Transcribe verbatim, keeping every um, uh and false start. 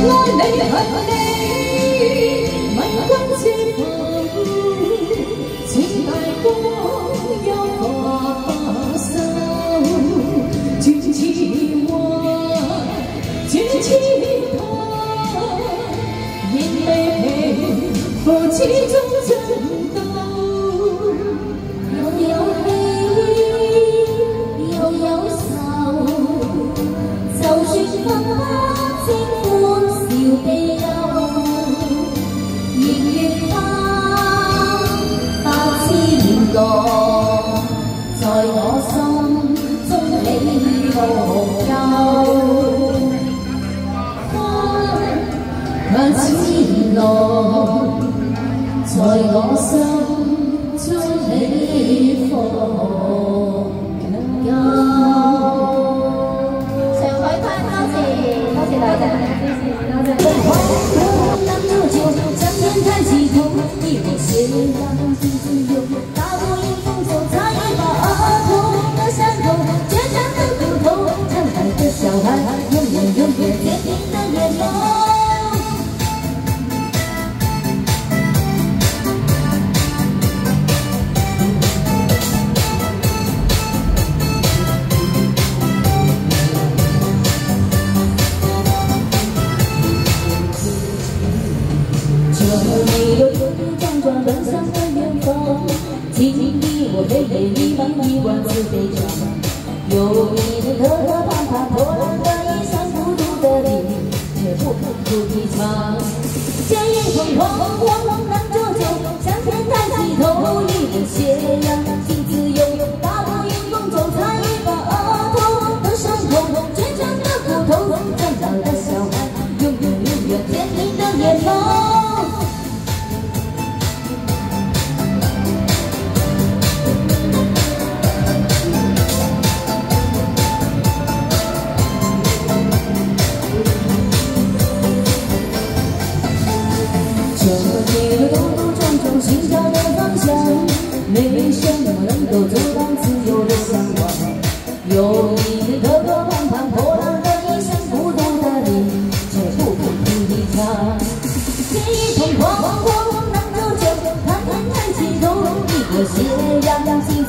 愛你恨你，問君知否？情大江有何不收？轉似愛，轉似愛，仍未平復始終爭鬥。又有喜，又有愁，就算分不清歡笑悲憂，仍願他百千浪，在我心中起伏悠。百千浪，在我心中起伏悠。上海灘多謝多謝大家，謝謝多謝。難多久，想天太激動，一吻血讓心自由，大步迎風走，擦一把額頭的傷口，倔強的骨頭，貪愛的小孩，永遠永遠堅定的眼眸。你有跌跌撞撞奔向的远方，记忆我黑夜迷茫一万次悲伤，有你的磕磕绊绊，破烂的衣裳，孤独的你，却不肯不提倡。剑影疯狂，我猛然折旧，向天抬起头，一吻斜阳，心自由，大步迎风走，擦一把额头的伤口，倔强的骨头，长大的小孩，永远永远坚定的眼眸。这街路兜兜转转，寻找的方向，没什么能够阻挡自由的向往。有你的磕磕绊绊，破烂的衣裳，孤独的你，却不肯不离场。记忆疯狂，我猛然折旧，看天抬起头，一个斜阳。